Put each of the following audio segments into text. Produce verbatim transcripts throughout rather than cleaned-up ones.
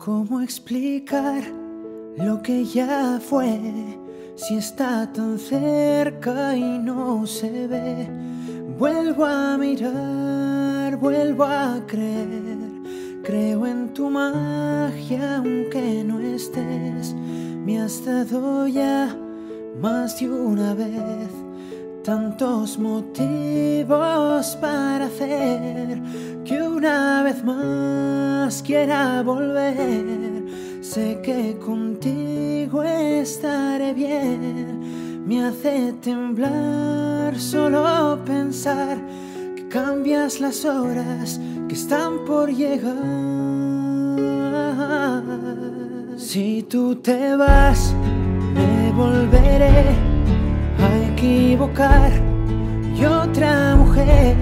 ¿Cómo explicar lo que ya fue? Si está tan cerca y no se ve. Vuelvo a mirar, vuelvo a creer. Creo en tu magia aunque no estés. Me has dado ya más de una vez tantos motivos para hacer que una vez más quiera volver. Sé que contigo estaré bien. Me hace temblar solo pensar que cambias las horas que están por llegar. Si tú te vas, me volveré a equivocar y otra mujer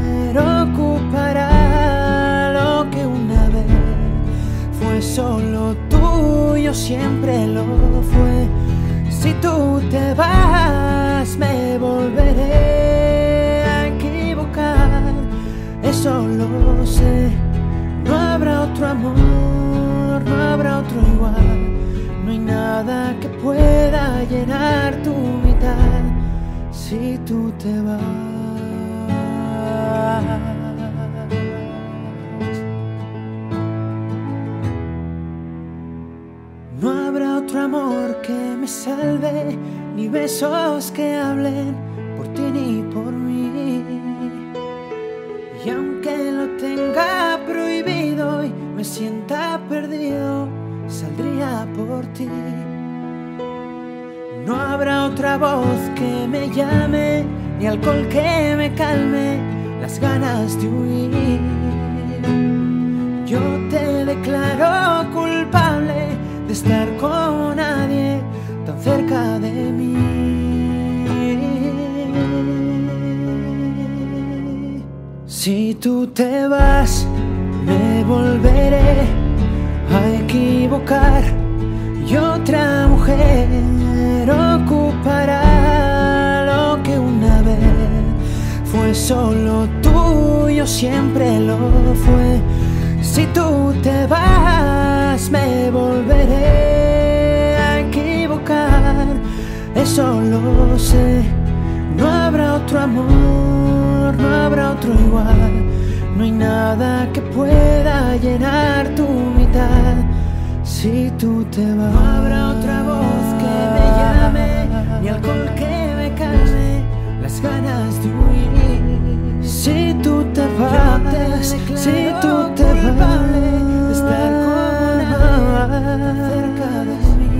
ocupará lo que una vez fue solo tuyo, siempre lo fue. Si tú te vas, me volveré a equivocar, eso lo sé. No habrá otro amor, no habrá otro igual. No hay nada que pueda llenar tu mitad si tú te vas. No habrá otro amor que me salve, ni besos que hablen por ti ni por mí. Y aunque lo tenga prohibido y me sienta perdido, saldría por ti. No habrá otra voz que me llame, ni alcohol que me calme las ganas de huir. Yo te declaro culpable de estar con nadie tan cerca de mí. Si tú te vas, me volveré a equivocar y otra mujer ocupará lo que una vez fue solo tuyo, siempre lo fue. Si tú te vas, me volveré a equivocar, eso lo sé. No habrá otro amor, no habrá otro igual. No hay nada que pueda llenar tu mitad si tú te vas. No habrá otra voz que me llame, ni alcohol que me calme las ganas de huir. Si tú te vas, si tú te vas, de estar con nadie cerca de mí.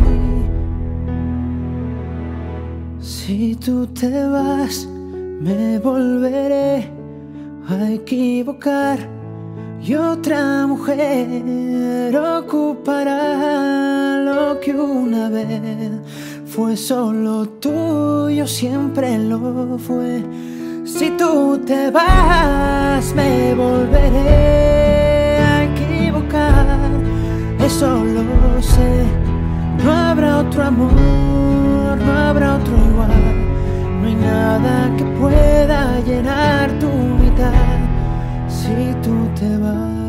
Si tú te vas, me volveré a equivocar y otra mujer ocupará lo que una vez fue solo tuyo, siempre lo fue. Si tú te vas, me volveré a equivocar, eso lo sé. No habrá otro amor, no habrá otro igual. No hay nada que pueda llenar tu mitad si tú te vas.